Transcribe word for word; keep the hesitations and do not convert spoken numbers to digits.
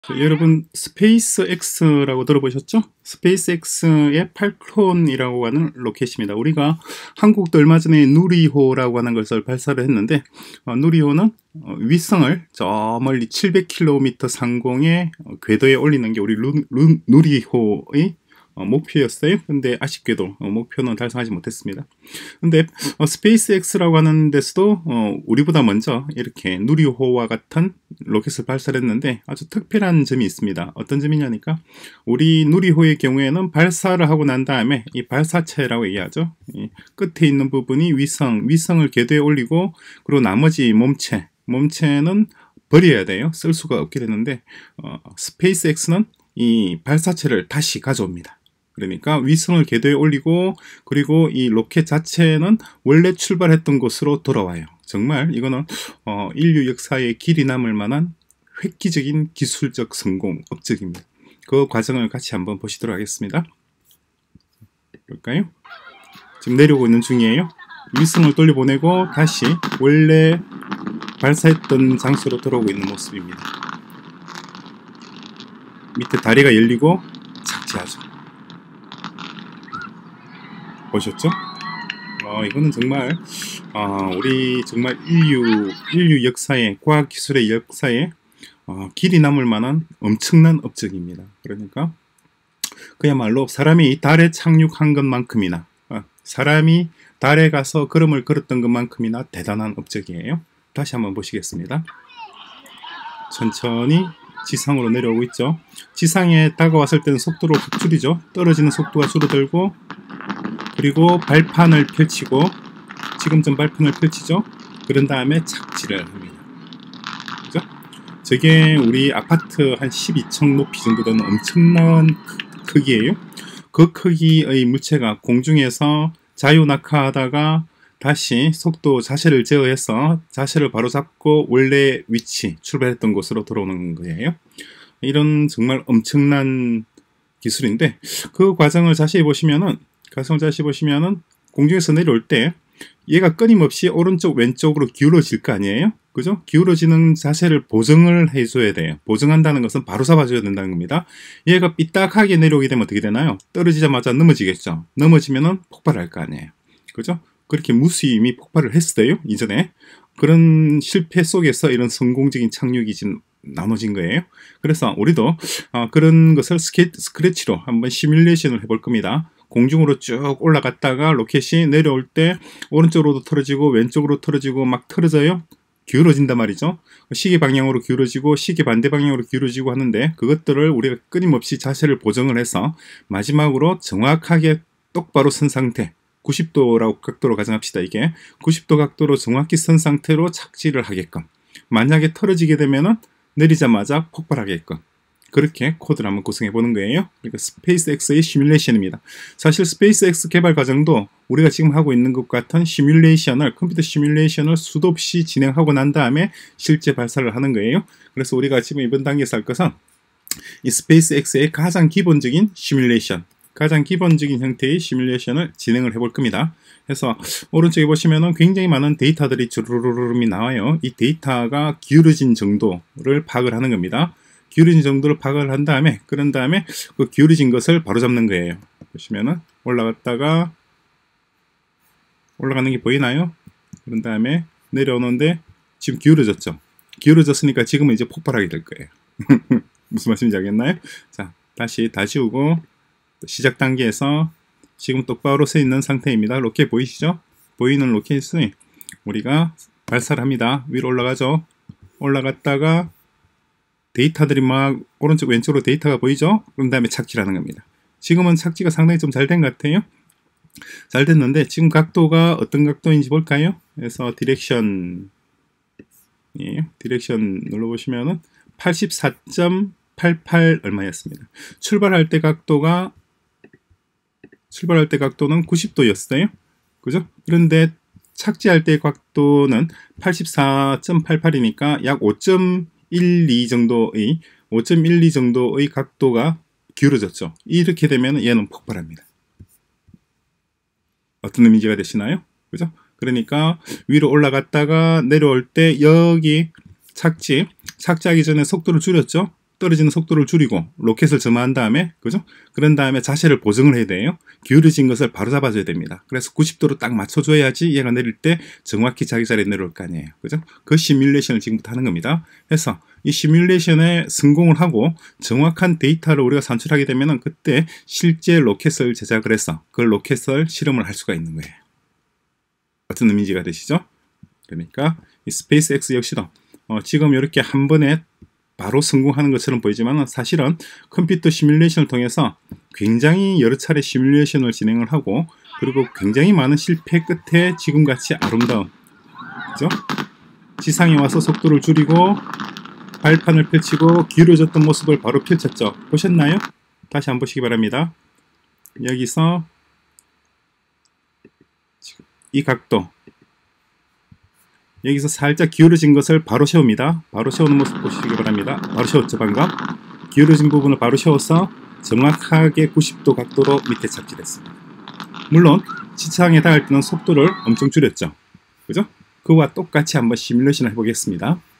그 여러분 스페이스 X라고 들어보셨죠? 스페이스 X의 팔콘이라고 하는 로켓입니다. 우리가 한국도 얼마 전에 누리호라고 하는 것을 발사를 했는데 어, 누리호는 어, 위성을 저 멀리 칠백 킬로미터 상공의 어, 궤도에 올리는 게 우리 루, 루, 누리호의 어, 목표였어요. 근데 아쉽게도 어, 목표는 달성하지 못했습니다. 근데 어, 스페이스 X라고 하는 데서도 어, 우리보다 먼저 이렇게 누리호와 같은 로켓을 발사를 했는데 아주 특별한 점이 있습니다. 어떤 점이냐니까 우리 누리호의 경우에는 발사를 하고 난 다음에 이 발사체라고 얘기하죠. 이 끝에 있는 부분이 위성, 위성을 궤도에 올리고 그리고 나머지 몸체, 몸체는 버려야 돼요. 쓸 수가 없게 되는데 어, 스페이스 X는 이 발사체를 다시 가져옵니다. 그러니까 위성을 궤도에 올리고 그리고 이 로켓 자체는 원래 출발했던 곳으로 돌아와요. 정말 이거는 어, 인류 역사에 길이 남을 만한 획기적인 기술적 성공 업적입니다. 그 과정을 같이 한번 보시도록 하겠습니다. 볼까요? 지금 내려오고 있는 중이에요. 위성을 돌려보내고 다시 원래 발사했던 장소로 돌아오고 있는 모습입니다. 밑에 다리가 열리고 착지하죠. 보셨죠? 어, 이거는 정말 어, 우리 정말 인류 인류 역사에 과학 기술의 역사에 어, 길이 남을 만한 엄청난 업적입니다. 그러니까 그야말로 사람이 달에 착륙한 것만큼이나 어, 사람이 달에 가서 걸음을 걸었던 것만큼이나 대단한 업적이에요. 다시 한번 보시겠습니다. 천천히 지상으로 내려오고 있죠. 지상에 다가왔을 때는 속도를 확 줄이죠. 떨어지는 속도가 줄어들고 그리고 발판을 펼치고 지금쯤 발판을 펼치죠. 그런 다음에 착지를 합니다. 그죠? 저게 우리 아파트 한 십이 층 높이 정도 되는 엄청난 크기예요. 그 크기의 물체가 공중에서 자유낙하하다가 다시 속도 자세를 제어해서 자세를 바로 잡고 원래 위치 출발했던 곳으로 돌아오는 거예요. 이런 정말 엄청난 기술인데 그 과정을 자세히 보시면은 가성 자세히 보시면은 공중에서 내려올 때 얘가 끊임없이 오른쪽 왼쪽으로 기울어질 거 아니에요. 그죠? 기울어지는 자세를 보정을 해줘야 돼요. 보정한다는 것은 바로 잡아줘야 된다는 겁니다. 얘가 삐딱하게 내려오게 되면 어떻게 되나요? 떨어지자마자 넘어지겠죠. 넘어지면은 폭발할 거 아니에요. 그죠? 그렇게 무수히 폭발을 했어요. 이전에. 그런 실패 속에서 이런 성공적인 착륙이 지금 나눠진 거예요. 그래서 우리도 어, 그런 것을 스케, 스크래치로 한번 시뮬레이션을 해볼 겁니다. 공중으로 쭉 올라갔다가 로켓이 내려올 때 오른쪽으로도 틀어지고 왼쪽으로 틀어지고 막 틀어져요. 기울어진단 말이죠. 시계 방향으로 기울어지고 시계 반대 방향으로 기울어지고 하는데 그것들을 우리가 끊임없이 자세를 보정을 해서 마지막으로 정확하게 똑바로 선 상태 구십 도라고 각도로 가정합시다. 이게 구십 도 각도로 정확히 선 상태로 착지를 하게끔 만약에 틀어지게 되면은 내리자마자 폭발하게끔 그렇게 코드를 한번 구성해 보는 거예요. 그러니까 스페이스X의 시뮬레이션입니다. 사실 스페이스X 개발 과정도 우리가 지금 하고 있는 것 같은 시뮬레이션을 컴퓨터 시뮬레이션을 수도 없이 진행하고 난 다음에 실제 발사를 하는 거예요. 그래서 우리가 지금 이번 단계에서 할 것은 이 스페이스X의 가장 기본적인 시뮬레이션 가장 기본적인 형태의 시뮬레이션을 진행을 해볼 겁니다. 그래서 오른쪽에 보시면은 굉장히 많은 데이터들이 주르르르름이 나와요. 이 데이터가 기울어진 정도를 파악을 하는 겁니다. 기울어진 정도를 파악을 한 다음에 그런 다음에 그 기울어진 것을 바로 잡는 거예요. 보시면은 올라갔다가 올라가는 게 보이나요? 그런 다음에 내려오는데 지금 기울어졌죠. 기울어졌으니까 지금은 이제 폭발하게 될 거예요. 무슨 말씀인지 알겠나요? 자, 다시 다 지우고 시작 단계에서 지금 똑바로 서 있는 상태입니다. 로켓 보이시죠? 보이는 로켓을 우리가 발사를 합니다. 위로 올라가죠. 올라갔다가 데이터들이 막 오른쪽 왼쪽으로 데이터가 보이죠? 그런 다음에 착지를 하는 겁니다. 지금은 착지가 상당히 좀 잘 된 것 같아요. 잘 됐는데 지금 각도가 어떤 각도인지 볼까요? 그래서 디렉션 예, 디렉션 눌러보시면은 팔십사 점 팔팔 얼마였습니다. 출발할 때 각도가 출발할 때 각도는 구십 도였어요. 그죠? 그런데 착지할 때 각도는 팔십사 점 팔팔이니까 약 오 점 일이 정도의 오 점 일이 정도의 각도가 기울어졌죠. 이렇게 되면 얘는 폭발합니다. 어떤 의미가 되시나요? 그죠? 그러니까 위로 올라갔다가 내려올 때 여기 착지 착지하기 전에 속도를 줄였죠. 떨어지는 속도를 줄이고 로켓을 점화한 다음에, 그죠? 그런 다음에 자세를 보정을 해야 돼요. 기울어진 것을 바로 잡아줘야 됩니다. 그래서 구십 도로 딱 맞춰줘야지 얘가 내릴 때 정확히 자기 자리에 내려올 거 아니에요. 그죠? 그 시뮬레이션을 지금부터 하는 겁니다. 그래서 이 시뮬레이션에 성공을 하고 정확한 데이터를 우리가 산출하게 되면은 그때 실제 로켓을 제작을 해서 그 로켓을 실험을 할 수가 있는 거예요. 어떤 의미인지가 되시죠? 그러니까 이 스페이스X 역시도 어, 지금 이렇게 한 번에 바로 성공하는 것처럼 보이지만 사실은 컴퓨터 시뮬레이션을 통해서 굉장히 여러 차례 시뮬레이션을 진행을 하고, 그리고 굉장히 많은 실패 끝에 지금같이 아름다운, 그죠? 지상에 와서 속도를 줄이고 발판을 펼치고 기울어졌던 모습을 바로 펼쳤죠. 보셨나요? 다시 한번 보시기 바랍니다. 여기서 이 각도, 여기서 살짝 기울어진 것을 바로 세웁니다. 바로 세우는 모습 보시기 바랍니다. 바로 세웠죠, 방금. 기울어진 부분을 바로 세워서 정확하게 구십 도 각도로 밑에 착지됐습니다. 물론 지상에 닿을 때는 속도를 엄청 줄였죠. 그죠? 그와 똑같이 한번 시뮬레이션을 해보겠습니다.